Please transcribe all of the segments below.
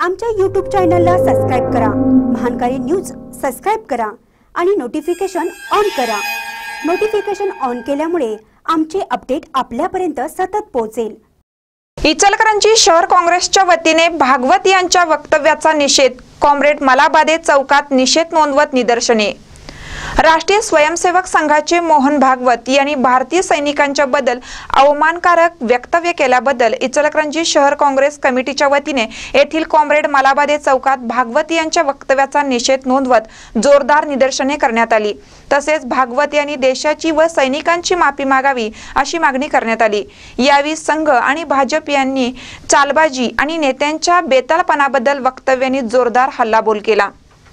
आमच्या YouTube चॅनलला subscribe करा, महानकारी न्यूज सबस्क्राइब करा आणि नोटिफिकेशन ऑन करा। नोटिफिकेशन ऑन केल्यामुळे आमचे अपडेट आपल्यापर्यंत सतत पोहोचेल। इचलकरंजी शहर काँग्रेसच्या वतीने भागवत यांच्या वक्तव्याचा निषेध, कॉम्रेड मलाबादे चौकात निषेध नोंदवत निदर्शने। राष्ट्रीय स्वयंसेवक संघाचे मोहन भागवत यांनी भारतीय सैनिकांच्या बद्दल अवमानकारक वक्तव्य केल्याबद्दल इचलकरंजी शहर काँग्रेस कमिटीच्या वतीने येथील कॉम्रेड मलाबादे चौकात भागवत यांच्या वक्तव्याचा निषेध नोंदवत जोरदार निदर्शने करण्यात आली। तसेच भागवत यांनी देशाची व सैनिकांची माफी मागावी अशी मागणी करण्यात आली। यावेळी संघ आणि भाजप यांनी चालबाजी आणि नेत्यांच्या बेतालपणाबद्दल वक्तव्यांनी जोरदार हल्लाबोल केला।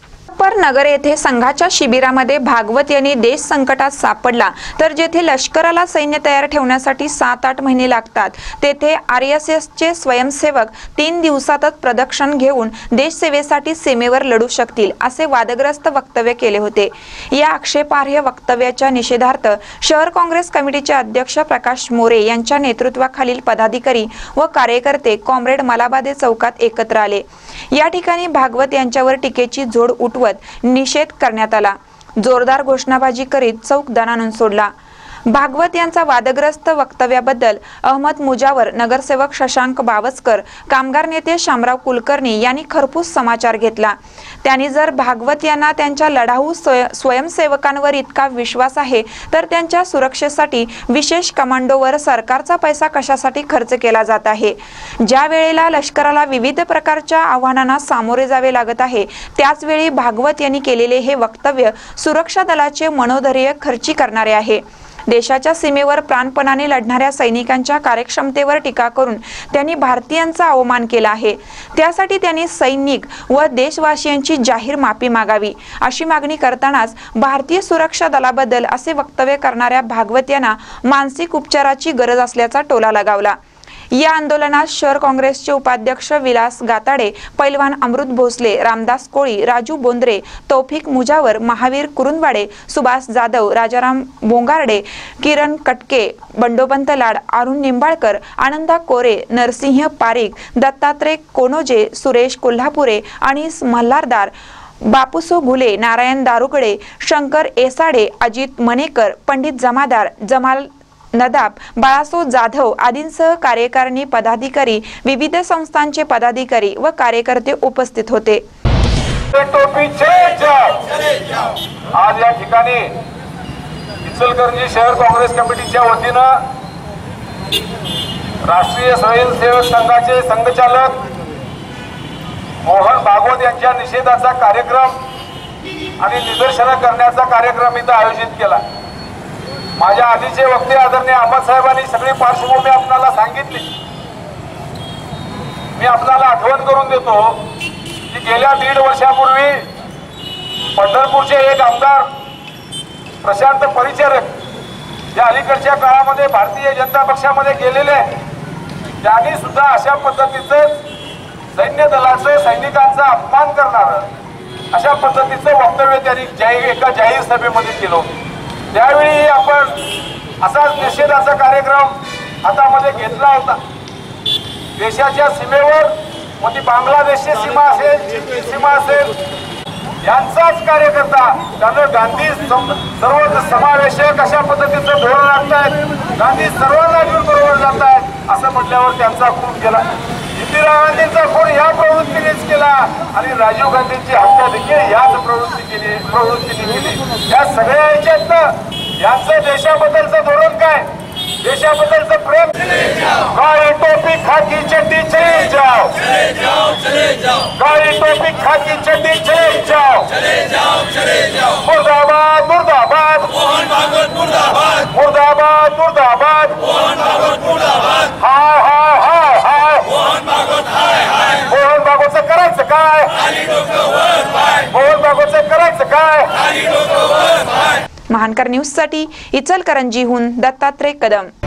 नगर येथे संघाच्या शिबिरामध्ये भागवत यांनी देश संकटात सापडला तर जेथे लष्कराला सैन्य तयार ठेवण्यासाठी 7-8 महिने लागतात तेथे RSS चे स्वयंसेवक 3 दिवसातच प्रदक्षिण घेऊन देश सेवेसाठी सीमेवर लढू शकतील असे वादग्रस्त वक्तव्य केले होते। या आक्षेपार्ह वक्तव्याच्या निषेधार्थ शहर काँग्रेस कमिटीचे अध्यक्ष प्रकाश मोरे यांच्या नेतृत्वाखालील पदाधिकारी व कार्यकर्ते कॉम्रेड मलाबादे चौकात एकत्र आले। या ठिकाणी भागवत यांच्यावर टीकेची झोड उठवत निषेध करण्यात आला। जोरदार घोषणाबाजी करीत चौक दणाणून सोडला। भागवत यांचा वादग्रस्त वक्तव्याबद्दल अहमद मुजावर, नगरसेवक शशांक बावस्कर, कामगार नेते शामराव कुलकर्णी यांनी खरपूस समाचार घेतला। त्यांनी जर भागवत यांना त्यांच्या लढाऊ स्वयंसेवकांवर इतका विश्वास आहे तर त्यांच्या सुरक्षेसाठी विशेष कमांडोवर सरकारचा पैसा कशासाठी खर्च केला जात आहे। ज्या वेळेला लष्कराला विविध प्रकारच्या आव्हानांना सामोरे जावे लागत आहे त्याच वेळी भागवत यांनी केलेले हे वक्तव्य सुरक्षा दलाचे मनोधैर्य खर्ची करणारे आहे। देशाच्या सीमेवर प्राणपणाने लढणाऱ्या सैनिकांच्या कार्यक्षमतेवर टीका करून त्यांनी भारतीयांचा अवमान केला आहे। त्यासाठी त्यांनी सैनिक व देशवासियांची जाहीर माफी मागावी अशी मागणी करतानाच भारतीय सुरक्षा दलाबद्दल असे वक्तव्य करणाऱ्या भागवत यांना मानसिक उपचाराची गरज असल्याचा टोला लगावला। या आंदोलनात शहर काँग्रेसचे उपाध्यक्ष विलास गाताडे, पैलवान अमृत भोसले, रामदास कोळी, राजू बोंद्रे, तौफिक मुजावर, महावीर कुरुंदवाडे, सुभाष जाधव, राजाराम बोंगारडे, किरण कटके, बंडोपंत लाड, अरुण निंबाळकर, आनंदा कोरे, नरसिंह पारिक, दत्तात्रय कोनोजे, सुरेश कोल्हापुरे, अनिस मल्हारदार, बापूसो घुले, नारायण दारुगडे, शंकर एसाडे, अजित मनेकर, पंडित जमादार, जमाल नदाब, बाळासो जाधव आदींसह कार्यकारिणी पदाधिकारी, विविध संस्थांचे पदाधिकारी व कार्यकर्ते उपस्थित होते। आज या ठिकाणी इचलकरंजी शहर काँग्रेस कमिटीच्या वतीनं राष्ट्रीय स्वयंसेवक संघाचे संघचालक मोहन भागवत यांच्या निषेधाचा कार्यक्रम आणि निदर्शन करण्याचा कार्यक्रम इथं आयोजित केला। माझ्या आधीचे वक्ते आदरणीय अहमद साहेबांनी सगळी पार्श्वभूमी आपल्याला सांगितली। मी आपल्याला आठवण करून देतो की गेल्या 1.5 वर्षापूर्वी पंढरपूरचे एक आमदार प्रशांत परिचारक जे अलीकडच्या काळामध्ये भारतीय जनता पक्षामध्ये गेलेले त्यांनी सुद्धा अशा पद्धतीचं सैन्य दलाचं सैनिकांचा अपमान करणारं अशा पद्धतीचं वक्तव्य त्यांनी एका जाहीर सभेमध्ये केलं होतं। त्यावेळी आपण असाच निषेधाचा कार्यक्रम हातामध्ये घेतला होता। देशाच्या सीमेवर व ती बांगलादेशची सीमा असेल, चीनची सीमा असेल, यांचाच कार्यकर्ता त्यानं गांधी सर्व समावेशक अशा पद्धतीचं धोरण आखतायत, गांधी सर्वांना घेऊन बरोबर जात आहेत असं म्हटल्यावर त्यांचा खून केला। इंदिरा गांधींचा खून या प्रवृत्तीनेच केला आणि राजीव गांधींची हत्या देखील याच प्रवृत्तीने केली। या सगळ्या याच्यात यांचं देशाबद्दलचं धोरण काय, देशाबद्दलचं प्रेम, काळी टोपी खाकी चड्डी चले जाओ, काळी टोपी खाकी चड्डी चले जाओ, मुर्दाबाद मुर्दाबाद, मुर्दाबाद मुर्दाबाद, हाय हाय हाय हाय, मोहन भागवतचं करायचं काय, मोहन भागवतचं करायचं काय। महानकर न्यूज साठी इचलकरंजीहून दत्तात्रय कदम।